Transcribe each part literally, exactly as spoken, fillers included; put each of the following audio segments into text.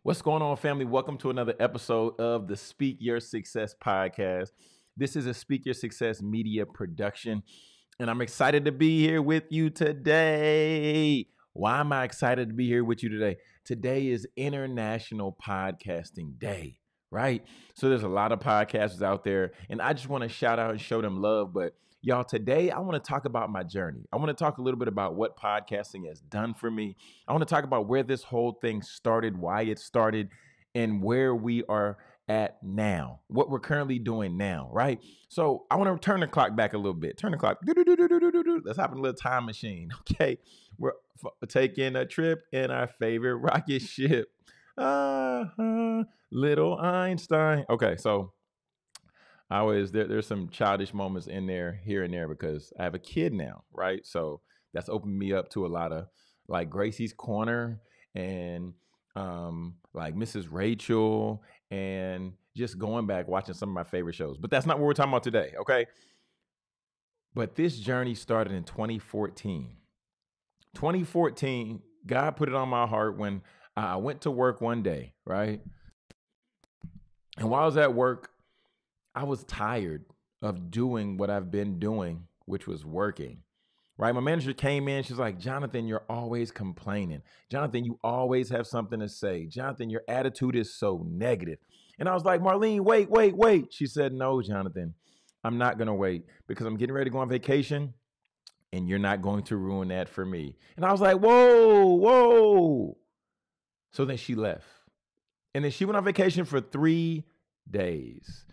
What's going on, family? Welcome to another episode of the Speak Your Success podcast. This is a Speak Your Success media production, and I'm excited to be here with you today. Why am I excited to be here with you today? Today is International Podcasting Day, right? So there's a lot of podcasters out there, and I just want to shout out and show them love. But y'all, today I want to talk about my journey. I want to talk a little bit about what podcasting has done for me. I want to talk about where this whole thing started, why it started, and where we are at now, what we're currently doing now, right? So I want to turn the clock back a little bit. Turn the clock. Let's hop in a little time machine, okay? We're f- taking a trip in our favorite rocket ship. Uh-huh. Little Einstein. Okay, so I always there, there's some childish moments in there here and there because I have a kid now, right? So that's opened me up to a lot of like Gracie's Corner and um like Missus Rachel and just going back watching some of my favorite shows. But that's not what we're talking about today, okay? But this journey started in twenty fourteen. twenty fourteen, God put it on my heart when I went to work one day, right? And while I was at work, I was tired of doing what I've been doing, which was working, right? My manager came in. She's like, Jonathan, you're always complaining. Jonathan, you always have something to say. Jonathan, your attitude is so negative. And I was like, Marlene, wait, wait, wait. She said, no, Jonathan, I'm not going to wait because I'm getting ready to go on vacation and you're not going to ruin that for me. And I was like, whoa, whoa. So then she left. And then she went on vacation for three days.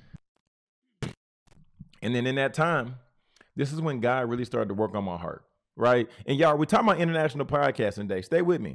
And then in that time, this is when God really started to work on my heart, right? And y'all, we're talking about International Podcasting Day. Stay with me.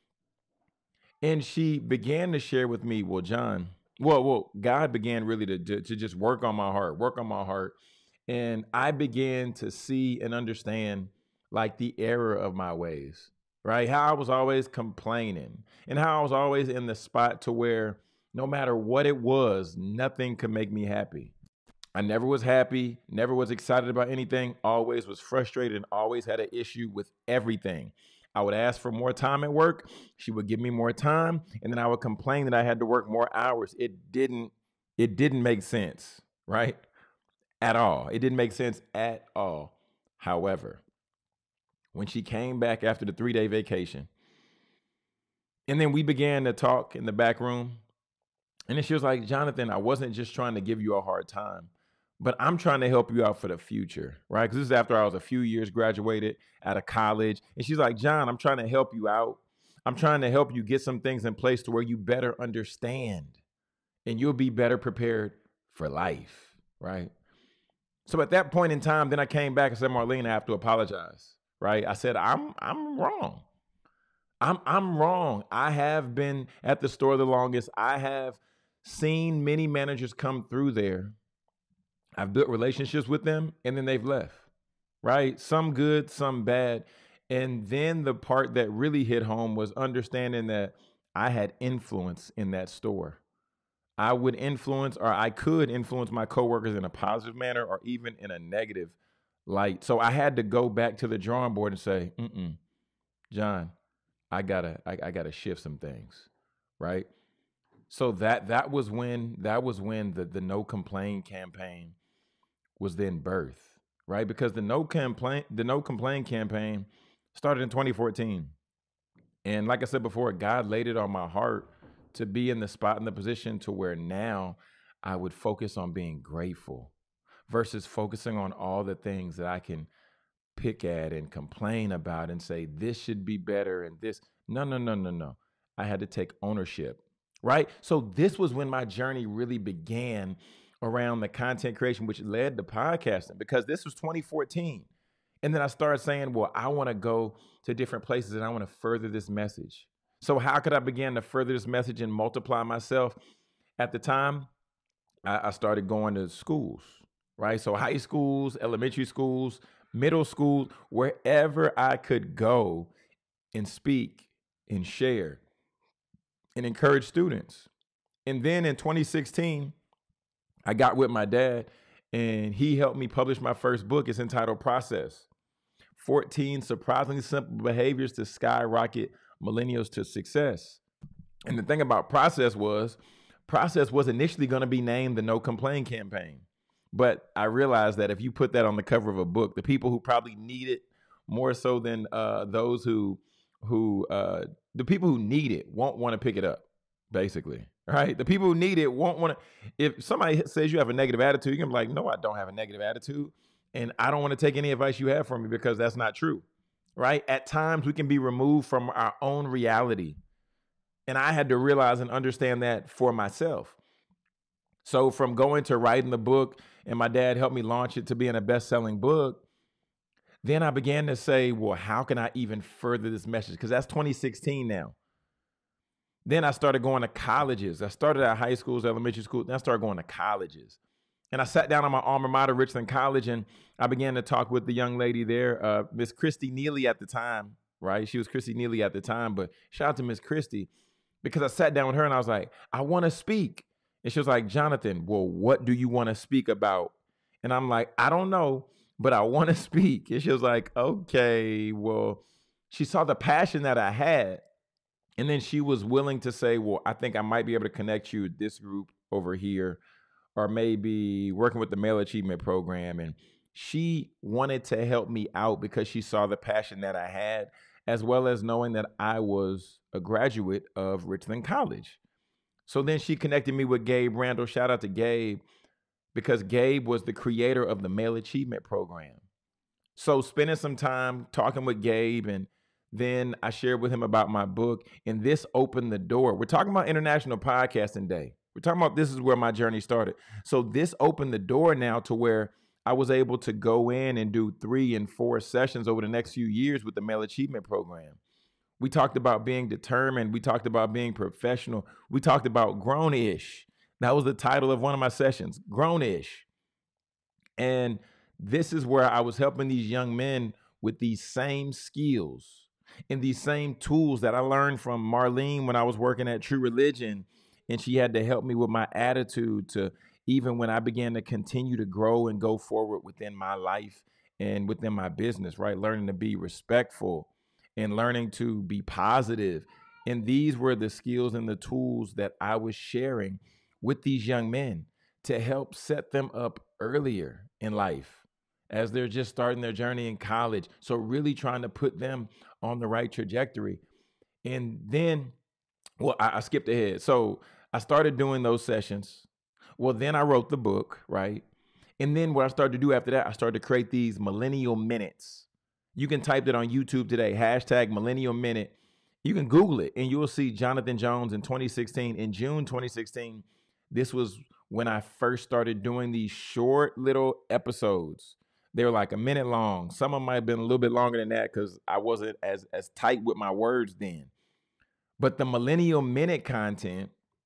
And she began to share with me, well, John, well, well, God began really to, to, to just work on my heart, work on my heart. And I began to see and understand like the error of my ways, right? How I was always complaining and how I was always in the spot to where no matter what it was, nothing could make me happy. I never was happy, never was excited about anything, always was frustrated and always had an issue with everything. I would ask for more time at work. She would give me more time. And then I would complain that I had to work more hours. It didn't, it didn't make sense, right? At all. It didn't make sense at all. However, when she came back after the three day vacation, and then we began to talk in the back room, and then she was like, Jonathan, I wasn't just trying to give you a hard time, but I'm trying to help you out for the future, right? Because this is after I was a few years graduated out of college. And she's like, John, I'm trying to help you out. I'm trying to help you get some things in place to where you better understand and you'll be better prepared for life, right? So at that point in time, then I came back and said, Marlene, I have to apologize, right? I said, I'm I'm wrong. I'm I'm wrong. I have been at the store the longest. I have seen many managers come through there. I've built relationships with them and then they've left, right? Some good, some bad. And then the part that really hit home was understanding that I had influence in that store. I would influence or I could influence my coworkers in a positive manner or even in a negative light. So I had to go back to the drawing board and say, mm-mm, John, I gotta, I, I gotta shift some things, right? So that that was when that was when the the no complain campaign was then birthed, right? Because the no complain the no complain campaign started in twenty fourteen, and like I said before, God laid it on my heart to be in the spot in the position to where now I would focus on being grateful versus focusing on all the things that I can pick at and complain about and say this should be better and this. No, no, no, no, no. I had to take ownership, right? So this was when my journey really began around the content creation, which led to podcasting, because this was twenty fourteen. And then I started saying, well, I want to go to different places and I want to further this message. So how could I begin to further this message and multiply myself? At the time, I, I started going to schools, right? So high schools, elementary schools, middle school, wherever I could go and speak and share and encourage students. And then in twenty sixteen, I got with my dad and he helped me publish my first book. It's entitled Process, fourteen Surprisingly Simple Behaviors to Skyrocket Millennials to Success. And the thing about process was, process was initially going to be named the No Complain campaign. But I realized that if you put that on the cover of a book, the people who probably need it more so than uh, those who who uh, the people who need it won't want to pick it up. Basically, right? The people who need it won't want to. If somebody says you have a negative attitude, you can be like, "No, I don't have a negative attitude, and I don't want to take any advice you have from me because that's not true." Right? At times, we can be removed from our own reality. And I had to realize and understand that for myself. So from going to writing the book, and my dad helped me launch it to being a best-selling book, then I began to say, well, how can I even further this message? Because that's twenty sixteen now. Then I started going to colleges. I started at high schools, elementary school. Then I started going to colleges. And I sat down on my alma mater, Richland College, and I began to talk with the young lady there, uh, Miss Christy Neely at the time, right? She was Christy Neely at the time, but shout out to Miss Christy. Because I sat down with her and I was like, I want to speak. And she was like, Jonathan, well, what do you want to speak about? And I'm like, I don't know, but I want to speak. And she was like, okay, well, she saw the passion that I had. And then she was willing to say, well, I think I might be able to connect you with this group over here, or maybe working with the Male Achievement Program. And she wanted to help me out because she saw the passion that I had, as well as knowing that I was a graduate of Richland College. So then she connected me with Gabe Randall. Shout out to Gabe, because Gabe was the creator of the Male Achievement Program. So spending some time talking with Gabe, and then I shared with him about my book, and this opened the door. We're talking about International Podcasting Day. We're talking about this is where my journey started. So this opened the door now to where I was able to go in and do three and four sessions over the next few years with the Male Achievement Program. We talked about being determined. We talked about being professional. We talked about grown-ish. That was the title of one of my sessions, grown-ish. And this is where I was helping these young men with these same skills and these same tools that I learned from Marlene when I was working at True Religion. And she had to help me with my attitude to even when I began to continue to grow and go forward within my life and within my business, right? Learning to be respectful and learning to be positive. And these were the skills and the tools that I was sharing with these young men to help set them up earlier in life as they're just starting their journey in college. So really trying to put them on the right trajectory. And then, well, I, I skipped ahead. So I started doing those sessions. Well, then I wrote the book, right? And then what I started to do after that, I started to create these Millennial Minutes. You can type it on YouTube today, hashtag Millennial Minute. You can Google it and you will see Jonathan Jones in twenty sixteen. In June twenty sixteen, this was when I first started doing these short little episodes. They were like a minute long. Some of them might have been a little bit longer than that because I wasn't as, as tight with my words then. But the Millennial Minute content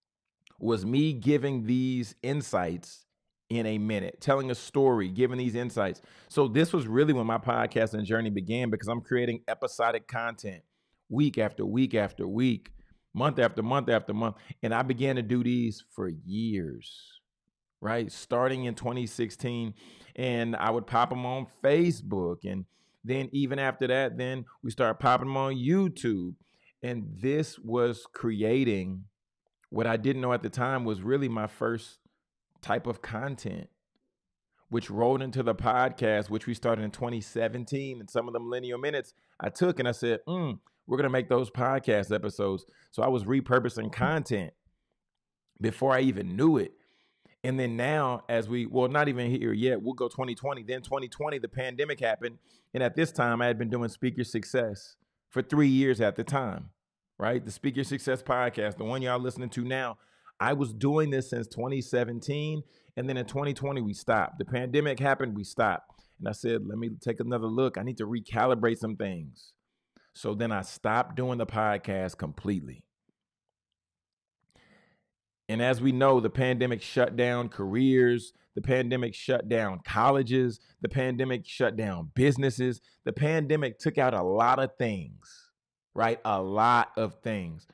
was me giving these insights in a minute, telling a story, giving these insights. So this was really when my podcasting journey began, because I'm creating episodic content week after week after week, month after month after month. And I began to do these for years, right? Starting in twenty sixteen, and I would pop them on Facebook. And then even after that, then we started popping them on YouTube. And this was creating what I didn't know at the time was really my first type of content, which rolled into the podcast, which we started in twenty seventeen. And some of the Millennial Minutes I took and I said, mm, we're going to make those podcast episodes. So I was repurposing content before I even knew it. And then now as we, well, not even here yet, we'll go twenty twenty. Then twenty twenty, the pandemic happened. And at this time I had been doing Speaker Success for three years at the time, right? The Speaker Success podcast, the one y'all listening to now. I was doing this since twenty seventeen, and then in twenty twenty, we stopped. The pandemic happened, we stopped. And I said, let me take another look. I need to recalibrate some things. So then I stopped doing the podcast completely. And as we know, the pandemic shut down careers. The pandemic shut down colleges. The pandemic shut down businesses. The pandemic took out a lot of things, right? A lot of things.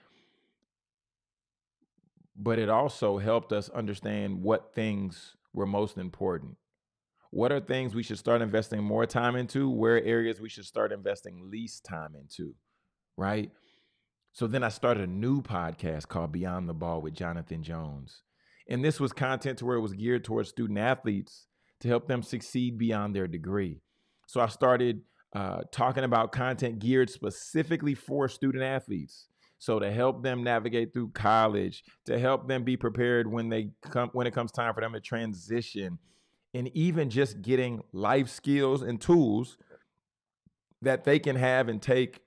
But it also helped us understand what things were most important. What are things we should start investing more time into? Where are areas we should start investing least time into, right? So then I started a new podcast called Beyond the Ball with Jonathan Jones. And this was content to where it was geared towards student athletes to help them succeed beyond their degree. So I started uh, talking about content geared specifically for student athletes. So to help them navigate through college, to help them be prepared when they come when it comes time for them to transition, and even just getting life skills and tools that they can have and take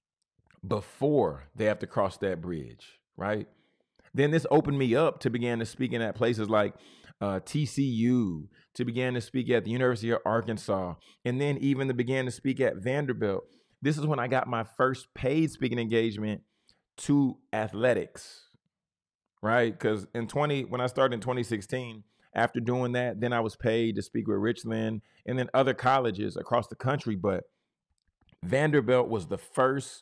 before they have to cross that bridge, right? Then this opened me up to begin to speaking at places like uh, T C U, to begin to speak at the University of Arkansas, and then even to begin to speak at Vanderbilt. This is when I got my first paid speaking engagement to athletics, right? Because in twenty, when I started in twenty sixteen, after doing that, then I was paid to speak with Richland and then other colleges across the country. But Vanderbilt was the first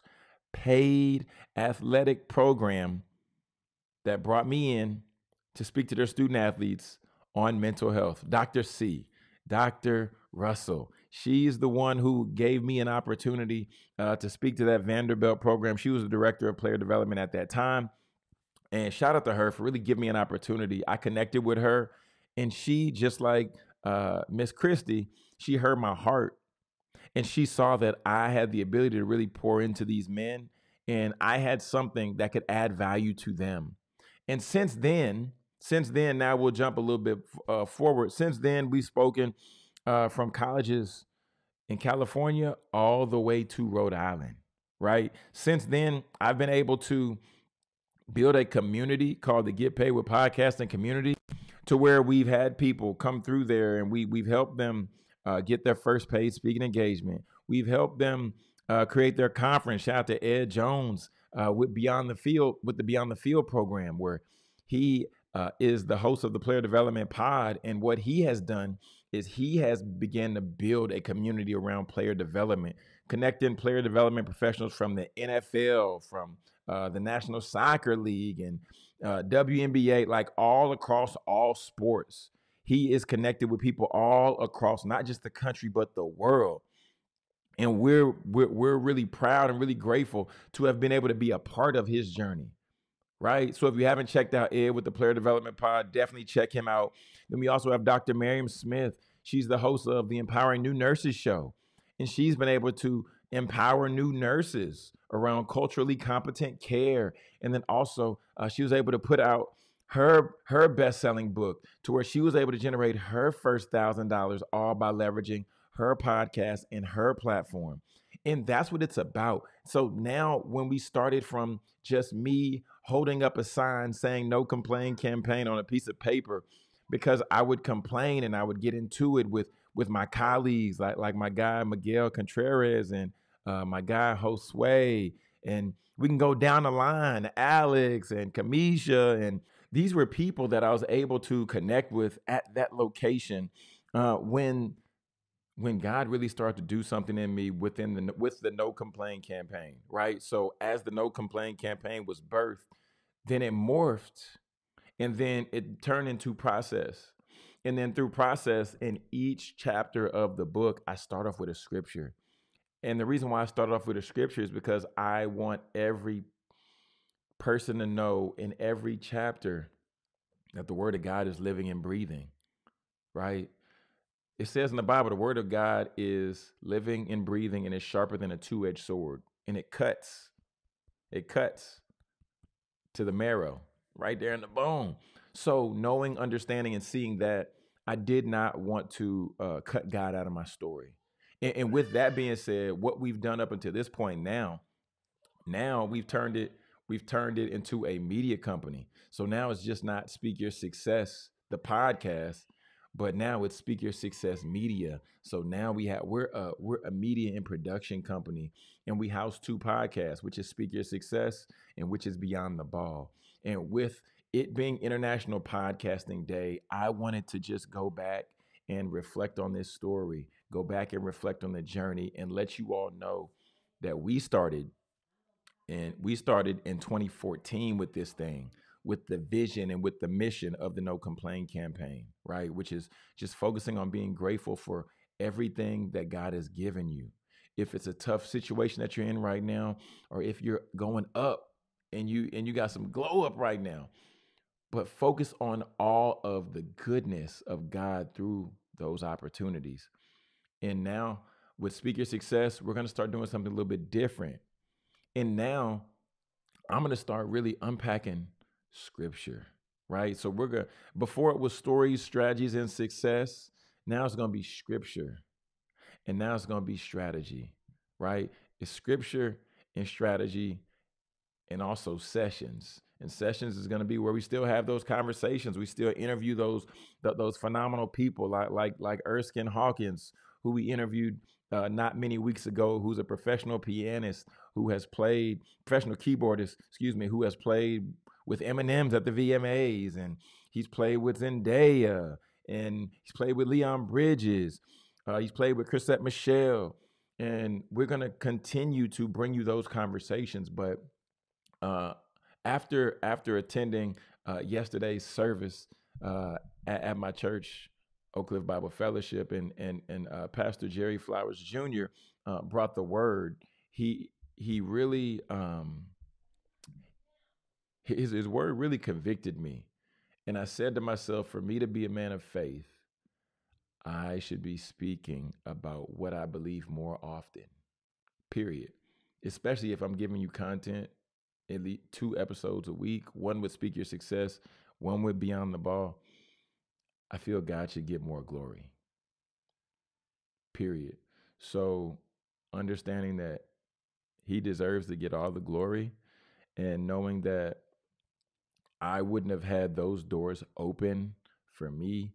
paid athletic program that brought me in to speak to their student athletes on mental health. Doctor C, Doctor Russell, she's the one who gave me an opportunity uh, to speak to that Vanderbilt program. She was the director of player development at that time. And shout out to her for really giving me an opportunity. I connected with her, and she, just like uh, Miss Christie, she heard my heart, and she saw that I had the ability to really pour into these men, and I had something that could add value to them. And since then, since then, now we'll jump a little bit uh, forward. Since then, we've spoken uh, from colleges in California all the way to Rhode Island, right? Since then, I've been able to build a community called the Get Paid with Podcasting community, to where we've had people come through there, and we, we've helped them uh, get their first paid speaking engagement. We've helped them uh, create their conference. Shout out to Ed Jones uh, with Beyond the Field, with the Beyond the Field program, where he uh, is the host of the Player Development Pod. And what he has done is he has begun to build a community around player development, connecting player development professionals from the N F L, from uh, the National Soccer League, and uh, W N B A, like all across all sports. He is connected with people all across, not just the country, but the world. And we're, we're, we're really proud and really grateful to have been able to be a part of his journey, right? So if you haven't checked out Ed with the Player Development Pod, definitely check him out. Then we also have Doctor Miriam Smith. She's the host of the Empowering New Nurses show, and she's been able to empower new nurses around culturally competent care. And then also uh, she was able to put out her her best-selling book, to where she was able to generate her first thousand dollars, all by leveraging her podcast and her platform. And that's what it's about. So now, when we started from just me holding up a sign saying "No Complain" campaign on a piece of paper, because I would complain and I would get into it with with my colleagues, like like my guy Miguel Contreras, and uh, my guy Josue, and we can go down the line, Alex and Kamisha, and these were people that I was able to connect with at that location uh, when when God really started to do something in me within the with the No Complain campaign, right? So as the No Complain campaign was birthed, then it morphed, and then it turned into process. And then through process, in each chapter of the book, I start off with a scripture. And the reason why I started off with a scripture is because I want every person to know in every chapter that the word of God is living and breathing, right? It says in the Bible, the word of God is living and breathing, and is sharper than a two-edged sword. And it cuts. It cuts to the marrow, right there in the bone. So knowing, understanding, and seeing that, I did not want to uh, cut God out of my story. And, and with that being said, what we've done up until this point now, now we've turned it, we've turned it into a media company. So now it's just not Speak Your Success, the podcast, but now it's Speak Your Success Media. So now we have we're a we're a media and production company, and we house two podcasts, which is Speak Your Success and which is Beyond the Ball. And with it being International Podcasting Day, I wanted to just go back and reflect on this story, go back and reflect on the journey, and let you all know that we started and we started in twenty fourteen with this thing, with the vision and with the mission of the No Complain campaign, right? Which is just focusing on being grateful for everything that God has given you. If it's a tough situation that you're in right now, or if you're going up and you and you got some glow up right now. But focus on all of the goodness of God through those opportunities. And now with Speaker Success, we're going to start doing something a little bit different. And now I'm going to start really unpacking scripture, right? So we're going to, before it was stories, strategies, and success. Now it's going to be scripture. And now it's going to be strategy, right? It's scripture and strategy and also sessions. And sessions is going to be where we still have those conversations. We still interview those th- those phenomenal people like like like Erskine Hawkins, who we interviewed uh, not many weeks ago, who's a professional pianist who has played professional keyboardist, excuse me, who has played with M and M's at the V M As, and he's played with Zendaya, and he's played with Leon Bridges, uh, he's played with Chrisette Michelle, and we're gonna continue to bring you those conversations, but. Uh, after after attending uh, yesterday's service uh, at, at my church, Oak Cliff Bible Fellowship, and and and uh, Pastor Jerry Flowers Junior Uh, brought the word. He he really um, his his word really convicted me, and I said to myself, for me to be a man of faith, I should be speaking about what I believe more often. Period. Especially if I'm giving you content at least two episodes a week, one would Speak Your Success, one would Beyond the Ball. I feel God should get more glory. Period. So understanding that he deserves to get all the glory and knowing that I wouldn't have had those doors open for me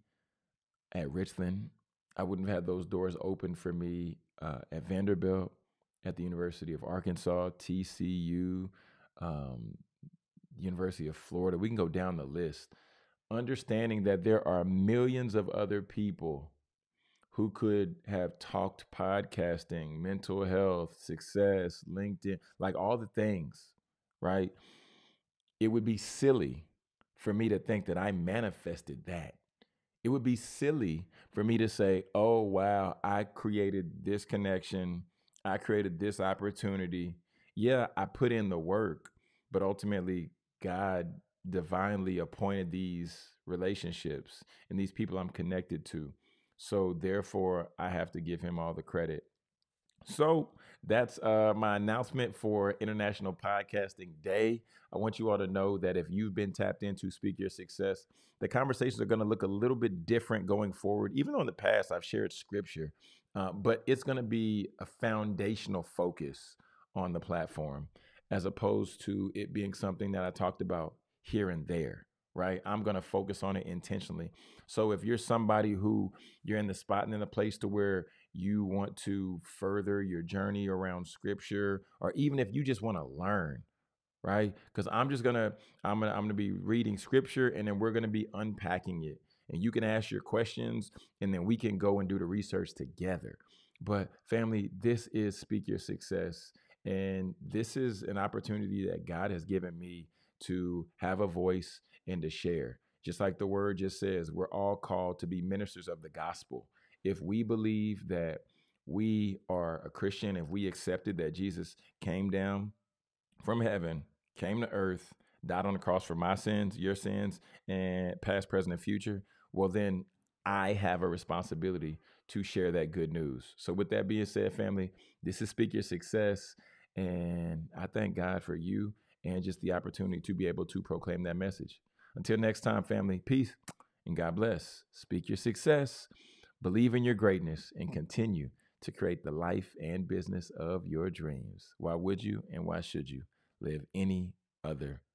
at Richland. I wouldn't have had those doors open for me uh, at Vanderbilt, at the University of Arkansas, T C U, um, University of Florida. We can go down the list. Understanding that there are millions of other people who could have talked podcasting, mental health, success, LinkedIn, like all the things, right? It would be silly for me to think that I manifested that. It would be silly for me to say, oh, wow, I created this connection. I created this opportunity. Yeah, I put in the work, but ultimately, God divinely appointed these relationships and these people I'm connected to. So therefore, I have to give him all the credit. So that's uh, my announcement for International Podcasting Day. I want you all to know that if you've been tapped into Speak Your Success, the conversations are going to look a little bit different going forward. Even though in the past I've shared scripture, uh, but it's going to be a foundational focus on the platform as opposed to it being something that I talked about here and there. Right. I'm going to focus on it intentionally. So if you're somebody who you're in the spot and in a place to where you want to further your journey around scripture, or even if you just want to learn, right? Because I'm just gonna I'm gonna I'm gonna be reading scripture and then we're gonna be unpacking it. And you can ask your questions and then we can go and do the research together. But family, this is Speak Your Success. And this is an opportunity that God has given me to have a voice and to share. Just like the word just says, we're all called to be ministers of the gospel. If we believe that we are a Christian, if we accepted that Jesus came down from heaven, came to earth, died on the cross for my sins, your sins, and past, present, and future, well, then I have a responsibility to share that good news. So with that being said, family, this is Speak Your Success. And I thank God for you and just the opportunity to be able to proclaim that message. Until next time, family, peace and God bless. Speak your success, believe in your greatness, and continue to create the life and business of your dreams. Why would you and why should you live any other